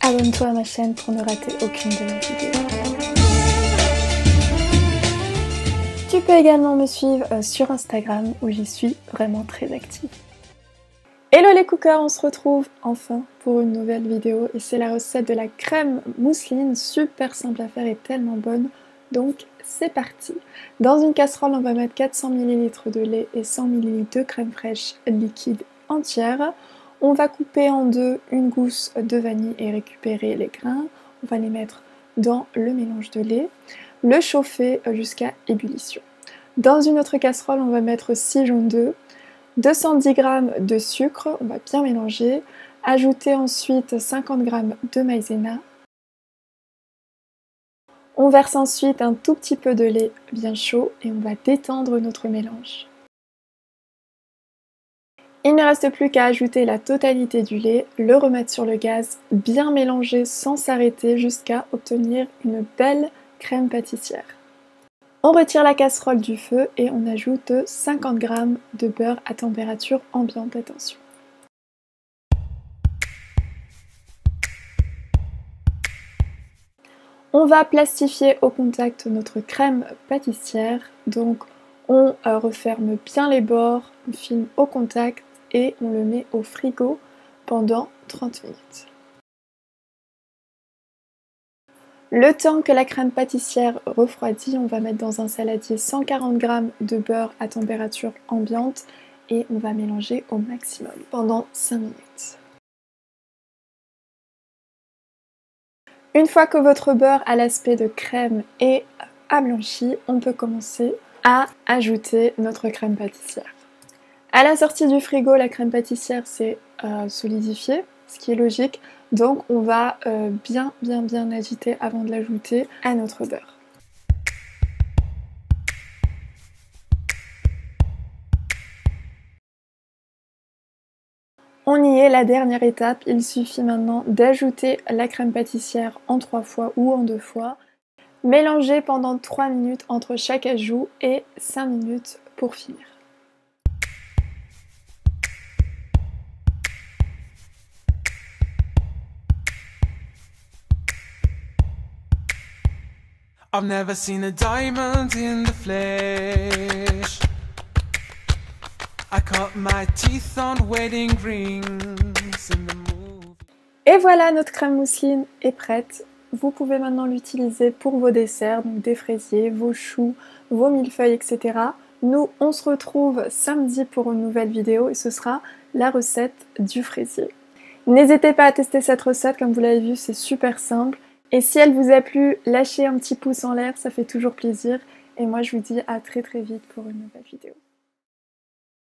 abonne-toi à ma chaîne pour ne rater aucune de mes vidéos. Tu peux également me suivre sur Instagram où j'y suis vraiment très active. Hello les cookers, on se retrouve enfin pour une nouvelle vidéo et c'est la recette de la crème mousseline, super simple à faire et tellement bonne, donc c'est parti. Dans une casserole on va mettre 400 ml de lait et 100 ml de crème fraîche liquide entière. On va couper en deux une gousse de vanille et récupérer les grains, on va les mettre dans le mélange de lait, le chauffer jusqu'à ébullition. Dans une autre casserole on va mettre 6 jaunes d'œufs, 210 g de sucre, on va bien mélanger, ajouter ensuite 50 g de maïzena. On verse ensuite un tout petit peu de lait bien chaud et on va détendre notre mélange. Il ne reste plus qu'à ajouter la totalité du lait, le remettre sur le gaz, bien mélanger sans s'arrêter jusqu'à obtenir une belle crème pâtissière. On retire la casserole du feu et on ajoute 50 g de beurre à température ambiante, attention. On va plastifier au contact notre crème pâtissière, donc on referme bien les bords, on filme au contact et on le met au frigo pendant 30 minutes. Le temps que la crème pâtissière refroidit, on va mettre dans un saladier 140 g de beurre à température ambiante et on va mélanger au maximum pendant 5 minutes. Une fois que votre beurre a l'aspect de crème et ablanchi, on peut commencer à ajouter notre crème pâtissière. À la sortie du frigo, la crème pâtissière s'est solidifiée, ce qui est logique. Donc on va bien agiter avant de l'ajouter à notre beurre. On y est, la dernière étape, il suffit maintenant d'ajouter la crème pâtissière en 3 fois ou en 2 fois. Mélanger pendant 3 minutes entre chaque ajout et 5 minutes pour finir. I've never seen a diamond in the flesh. I cut my teeth on wedding rings in the movie. Et voilà, notre crème mousseline est prête. Vous pouvez maintenant l'utiliser pour vos desserts, donc des fraisiers, vos choux, vos millefeuilles, etc. Nous, on se retrouve samedi pour une nouvelle vidéo et ce sera la recette du fraisier. N'hésitez pas à tester cette recette, comme vous l'avez vu, c'est super simple. Et si elle vous a plu, lâchez un petit pouce en l'air, ça fait toujours plaisir. Et moi, je vous dis à très vite pour une nouvelle vidéo.